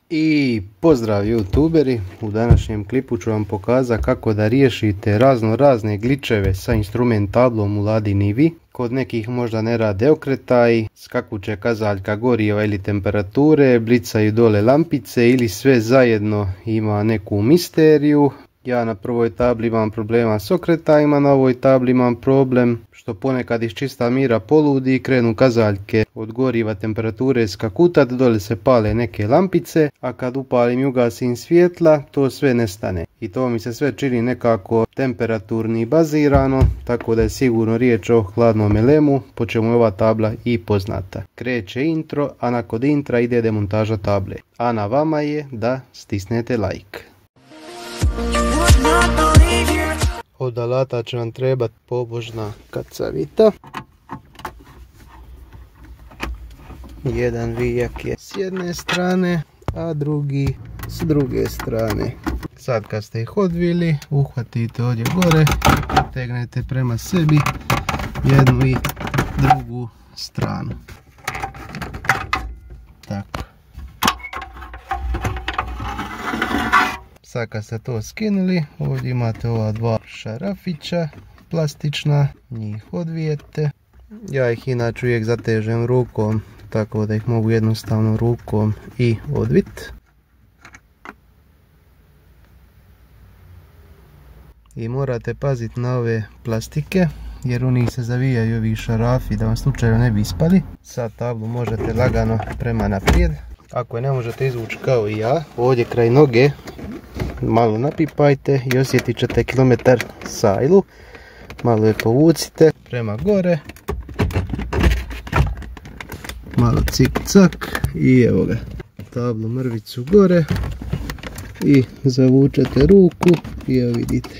I pozdrav youtuberi, u današnjem klipu ću vam pokazati kako da riješite razne gličeve sa instrument tablom u Ladi Nivi. Kod nekih možda ne rade okretaji, skakuće kazaljka goriva ili temperature, blicaju dole lampice ili sve zajedno ima neku misteriju. Ja na prvoj tabli imam problema s okretajima, na ovoj tabli imam problem što ponekad iz čista mira poludi i krenu kazaljke od goriva temperature skakutat, dole se pale neke lampice, a kad upalim i ugasim svjetla to sve nestane. I to mi se sve čini nekako temperaturni i bazirano, tako da je sigurno riječ o hladnom elemu, po čemu je ova tabla i poznata. Kreće intro, a nakon intra ide demontaža table. A na vama je da stisnete like. Od alata će vam trebati pobožna kacavita. Jedan vijak je s jedne strane, a drugi s druge strane. Sad kad ste ih odvili, uhvatite ovdje gore i potegnete prema sebi jednu i drugu stranu. Tako. Sad kad ste to skinuli, ovdje imate ova dva šarafića plastična, njih odvijete. Ja ih inače uvijek zatežem rukom, tako da ih mogu jednostavno rukom i odvit. I morate paziti na ove plastike, jer u njih se zavijaju ovi šarafi da vam slučajno ne bi ispali. Sad tablu možete lagano prema naprijed. Ako je ne možete izvući kao i ja, ovdje kraj noge malo napipajte i osjetit ćete kilometar sajlu. Malo je povucite prema gore. Malo cik cak i evo ga. Tablu mrvicu gore i zavučete ruku i evo vidite.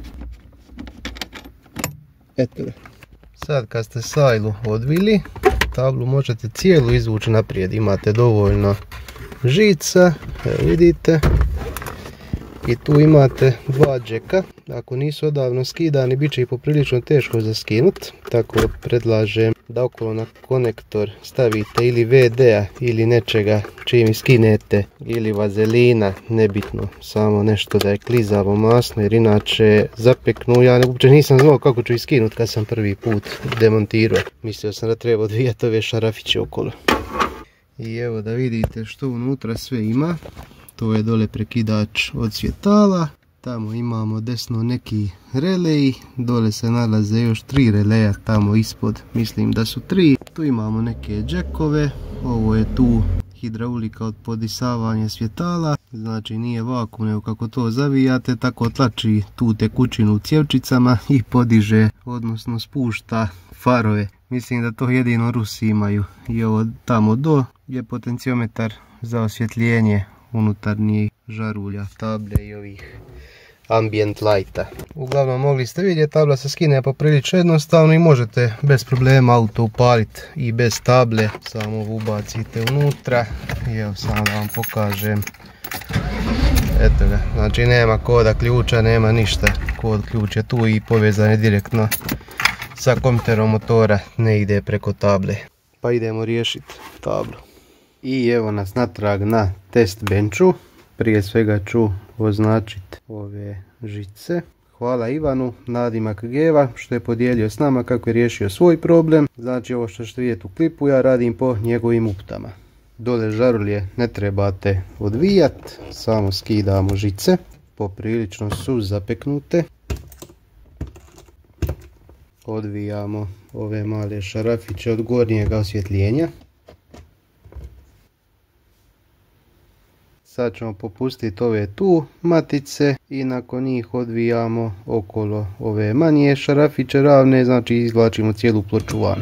Eto ga. Sad kad ste sajlu odvili, tablu možete cijelu izvući naprijed. Imate dovoljno žica, evo vidite. I tu imate dva džeka, ako nisu odavno skidani bit će i poprilično teško za skinut, tako predlažem da okolo na konektor stavite ili VD-a ili nečega čim skinete, ili vazelina, nebitno, samo nešto da je klizavo masno, jer inače zapeknu. Ja uopće nisam znao kako ću ih skinut kad sam prvi put demontirao, mislio sam da treba odvijati ove šarafiće okolo. I evo da vidite što unutra sve ima. To je dole prekidač od svjetala, tamo imamo desno neki relej, dole se nalaze još 3 releja tamo ispod, mislim da su 3. Tu imamo neke džekove, ovo je tu hidraulika od podisavanja svjetala, znači nije vakuum nego kako to zavijate, tako tlači tu tekućinu u cjevčicama i podiže, odnosno spušta farove. Mislim da to jedino Rusi imaju. I ovo tamo do je potenciometar za osvjetljenje unutarnjih žarulja, table i ovih ambient lighta. Uglavnom mogli ste vidjeti, tabla se skine poprilično jednostavno i možete bez problema auto upaliti i bez table, samo ubacite unutra i evo samo da vam pokažem. Eto ga, znači nema koda ključa, nema ništa, kod ključ je tu i povezan je direktno sa kompjuterom motora, ne ide preko table. Pa idemo riješiti tablu. I evo nas natrag na test benchu. Prije svega ću označiti ove žice. Hvala Ivanu, nadimak Geva, što je podijelio s nama kako je riješio svoj problem. Znači ovo što ćete vidjeti u klipu ja radim po njegovim uputama. Dole žarulje ne trebate odvijati, samo skidamo žice. Poprilično su zapeknute. Odvijamo ove male šarafiće od gornjega osvjetljenja. Sad ćemo popustiti ove tu matice i nakon njih odvijamo okolo ove manje šarafiće ravne, znači izvlačimo cijelu ploču van.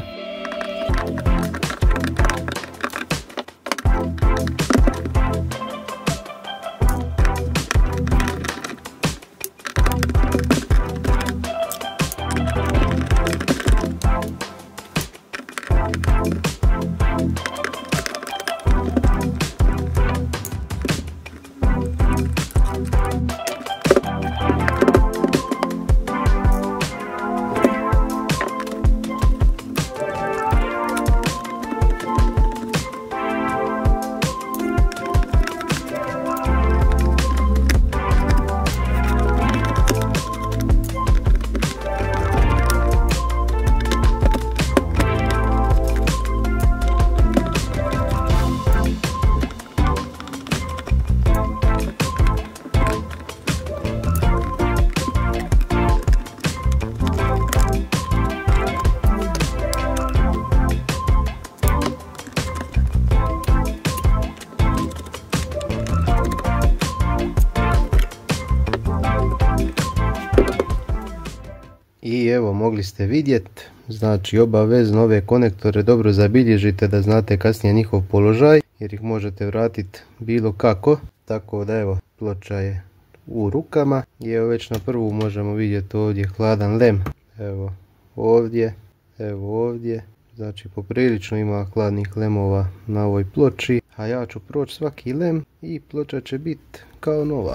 I evo, mogli ste vidjeti, znači obavezno ove konektore dobro zabilježite da znate kasnije njihov položaj, jer ih možete vratiti bilo kako. Tako da evo, ploča je u rukama i evo već na prvu možemo vidjeti ovdje hladan lem. Evo ovdje, evo ovdje, znači poprilično ima hladnih lemova na ovoj ploči, a ja ću proći svaki lem i ploča će biti kao nova.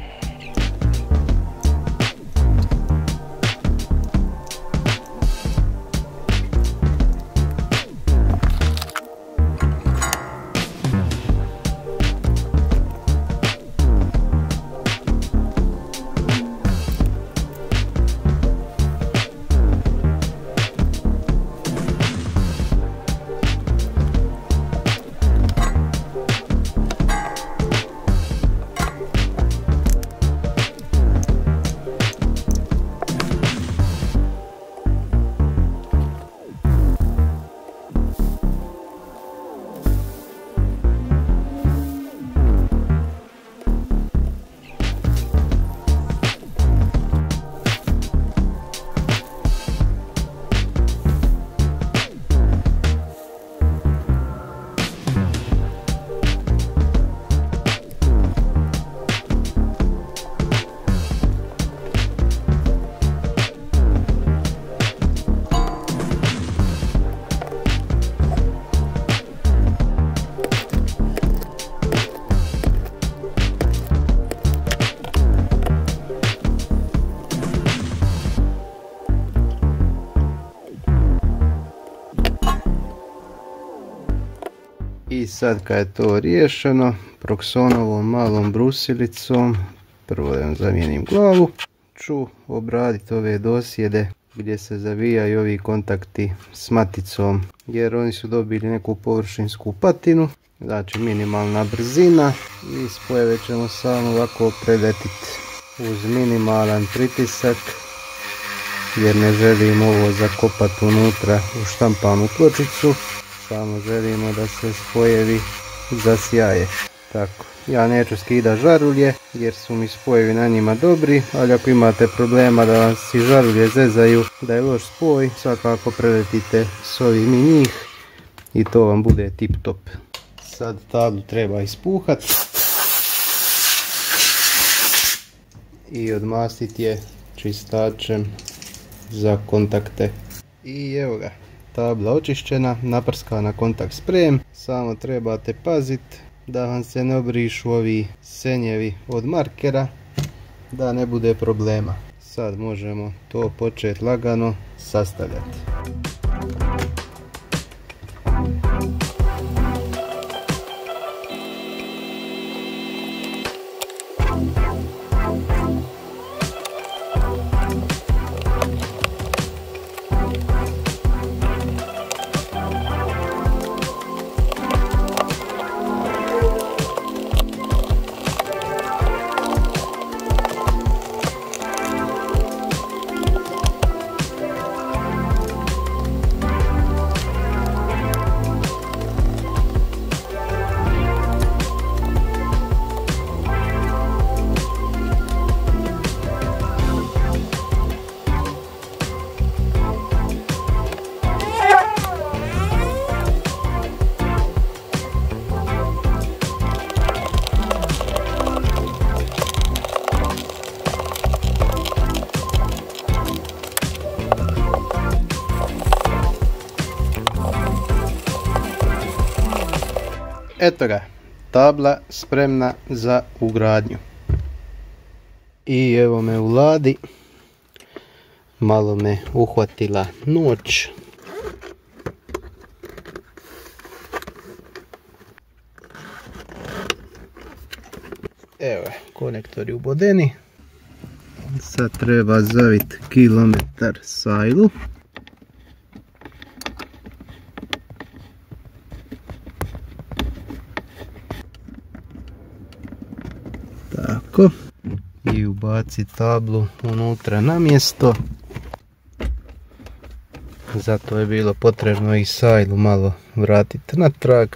I sad kad je to riješeno, Proxonovom malom brusilicom, prvo da vam zamijenim glavu, ću obraditi ove dosjede gdje se zavijaju ovi kontakti s maticom, jer oni su dobili neku površinsku patinu, znači minimalna brzina i spojeve ćemo samo ovako preletiti uz minimalan pritisak, jer ne želimo ovo zakopati unutra u štampanu pločicu. Samo želimo da se spojevi zasjaje. Tako, ja neću skidati žarulje jer su mi spojevi na njima dobri, ali ako imate problema da vam si žarulje zezaju, da je loš spoj, svakako preletite s ovim i njih i to vam bude tip top. Sad tablu treba ispuhati i odmastiti je čistačem za kontakte. I evo ga. Tabla očišćena, naprskana kontakt sprejom, samo trebate paziti da vam se ne obrišu ovi senjevi od markera, da ne bude problema. Sad možemo to početi lagano sastavljati. Eto ga, tabla spremna za ugradnju. I evo me u ladi, malo me uhvatila noć. Evo je, konektori ubodeni. Sad treba zaviti kilometar sajlu. Tako. I ubaci tablu unutra na mjesto. Zato je bilo potrebno i sajlu malo vratiti natrag.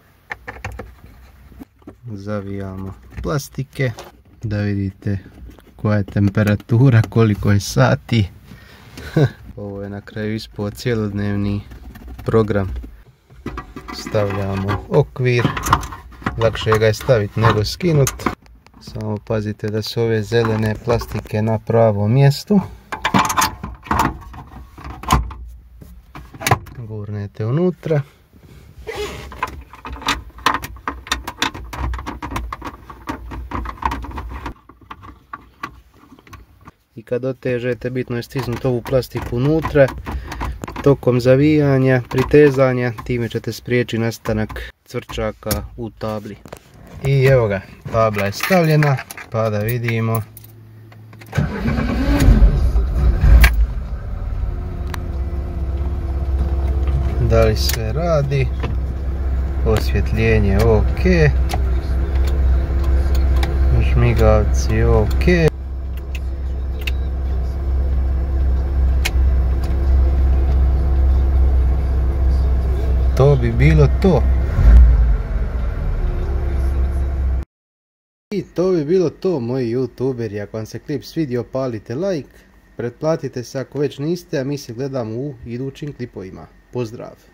Zavijamo plastike da vidite koja je temperatura, koliko je sati. Ovo je na kraju ispod cjelodnevni program. Stavljamo okvir, lakše ga je staviti nego skinuti. Samo pazite da su ove zelene plastike na pravom mjestu. Gurnete unutra. I kad otežete, bitno je stisnuti ovu plastiku unutra. Tokom zavijanja, pritezanja, time ćete spriječiti nastanak cvrčaka u tabli. I evo ga, tabla je stavljena, pa da vidimo. Da li sve radi? Osvjetljenje ok. Žmigavci ok. To bi bilo to. I to bi bilo to, moji youtuberi. Ako vam se klip svidio, palite like, pretplatite se ako već niste, a mi se gledamo u idućim klipovima. Pozdrav!